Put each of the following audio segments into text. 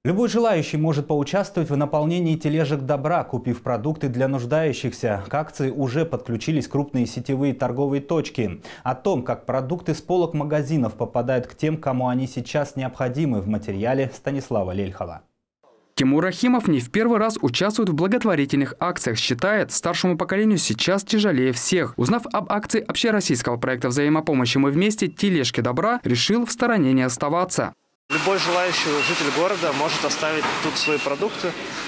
Любой желающий может поучаствовать в наполнении тележек добра, купив продукты для нуждающихся. К акции уже подключились крупные сетевые торговые точки. О том, как продукты с полок магазинов попадают к тем, кому они сейчас необходимы, в материале Станислава Лельхова. Тимур Рахимов не в первый раз участвует в благотворительных акциях. Считает, старшему поколению сейчас тяжелее всех. Узнав об акции общероссийского проекта взаимопомощи «Мы вместе. Тележки добра», решил в стороне не оставаться. Любой желающий житель города может оставить тут свои продукты,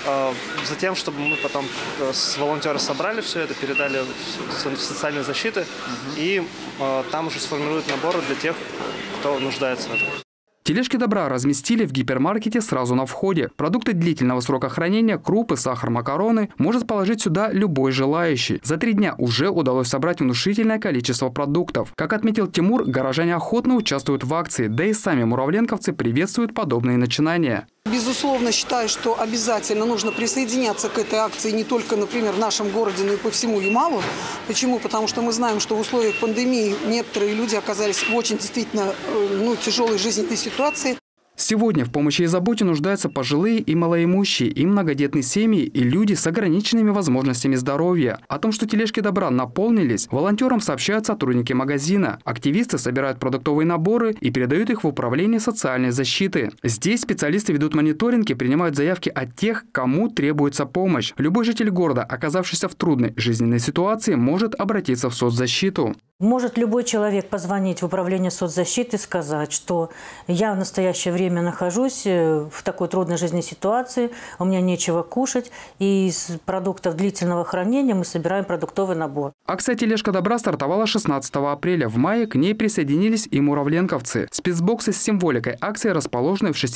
затем, чтобы мы потом с волонтера собрали все это, передали в социальные защиты, и там уже сформируют наборы для тех, кто нуждается в этом. Тележки добра разместили в гипермаркете сразу на входе. Продукты длительного срока хранения, крупы, сахар, макароны может положить сюда любой желающий. За 3 дня уже удалось собрать внушительное количество продуктов. Как отметил Тимур, горожане охотно участвуют в акции, да и сами муравленковцы приветствуют подобные начинания. Безусловно, считаю, что обязательно нужно присоединяться к этой акции не только, например, в нашем городе, но и по всему Ямалу. Почему? Потому что мы знаем, что в условиях пандемии некоторые люди оказались в очень действительно тяжелой жизненной ситуации. Сегодня в помощи и заботе нуждаются пожилые и малоимущие, и многодетные семьи, и люди с ограниченными возможностями здоровья. О том, что тележки добра наполнились, волонтерам сообщают сотрудники магазина. Активисты собирают продуктовые наборы и передают их в управление социальной защиты. Здесь специалисты ведут мониторинг и принимают заявки от тех, кому требуется помощь. Любой житель города, оказавшийся в трудной жизненной ситуации, может обратиться в соцзащиту. Может любой человек позвонить в управление соцзащиты и сказать, что я в настоящее время нахожусь в такой трудной жизненной ситуации, у меня нечего кушать, и из продуктов длительного хранения мы собираем продуктовый набор. Акция «Тележка добра» стартовала 16 апреля. В мае к ней присоединились и муравленковцы. Спецбоксы с символикой акции расположены в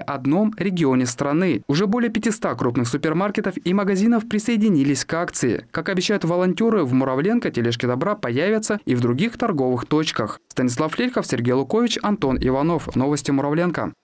61 регионе страны. Уже более 500 крупных супермаркетов и магазинов присоединились к акции. Как обещают волонтеры, в Муравленко тележки добра появятся и в других торговых точках. Станислав Лельхов, Сергей Лукович, Антон Иванов. Новости Муравленко.